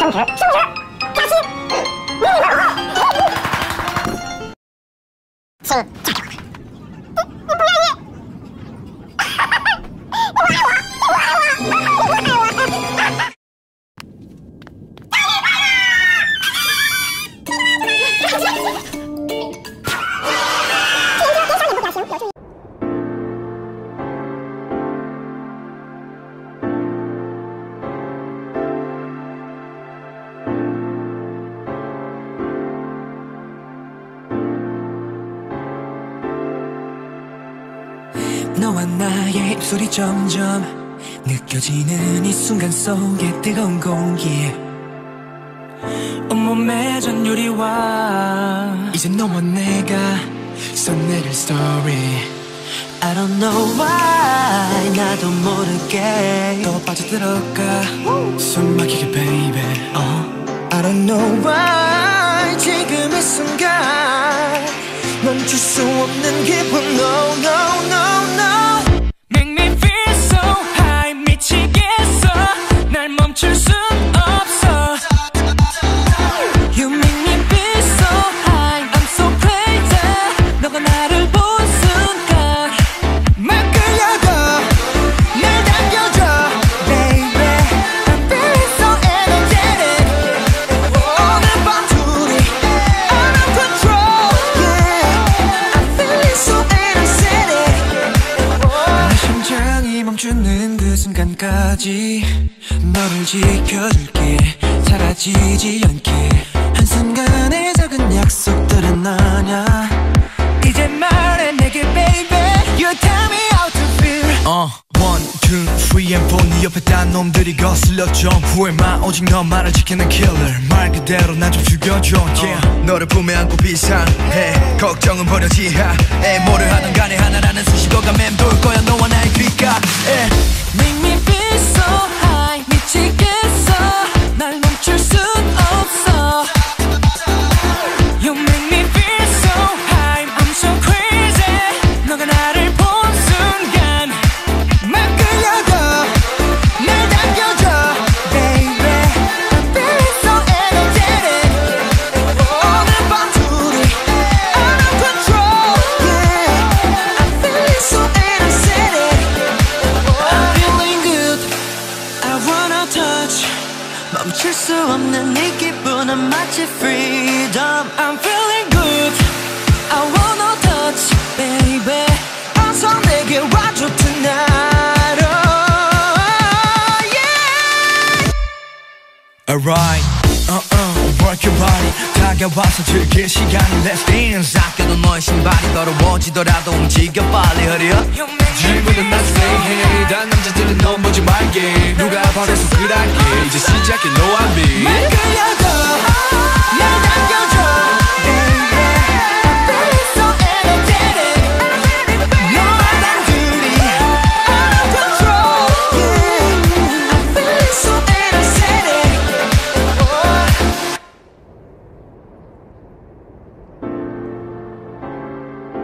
너와 나의 입술이 점점 느껴지는 이 순간 속에 뜨거운 공기 온몸에 전율이와 이제 너와 내가 써내릴 story I don't know why 나도 모르게 더 빠져들어가 숨 막히게 baby I don't know why 지금 이 순간 멈출 수 없는 기분 No no no no Make me feel so high 미치겠어 날 멈출 순 없어 You make me feel so high I'm so crazy 너가 나를 본 순간 막 끌려가 날 당겨줘 Baby I'm feeling so energetic 오늘 밤 둘이 out of control Yeah I'm feeling so energetic 내 심장이 멈추는 그 순간까지 너를 지켜줄게 사라지지 않게 한순간의 작은 약속들은 아냐 이제 말해 내게 baby You tell me how to feel 1, 2, 3 and 4 네 옆에 딴 놈들이 거슬려 좀 후회마 오직 너만을 지키는 killer 말 그대로 난 좀 죽여줘 yeah. 너를 품에 안고 비상해 걱정은 버려 지하에 뭐를 하든 간에 하나라는 수식어가 맴돌 거야 너와 나의 귓가에 Make me feel so high 미치겠어 날 멈출 순 없어 You make me feel so high I'm so crazy 너가 나를 본 순간 막 끌려가 날 당겨줘 Baby I'm feeling so energetic 오늘 밤 둘이 out of control Yeah I'm feeling so energetic I'm feeling good I wanna touch 멈출 수 없는 이 기분은 마치 freedom I'm feeling good I wanna touch baby 어서 내게 와줘 tonight oh yeah Alright work your body 다가와서 즐길 시간이 Let's dance 아껴도 너의 신발이 더러워지더라도 움직여 빨리 hurry up 질문은 난 say hey 단 남자들은 넘보지 말게 누가 버려서 그랄게 이제 시작해 no I'm me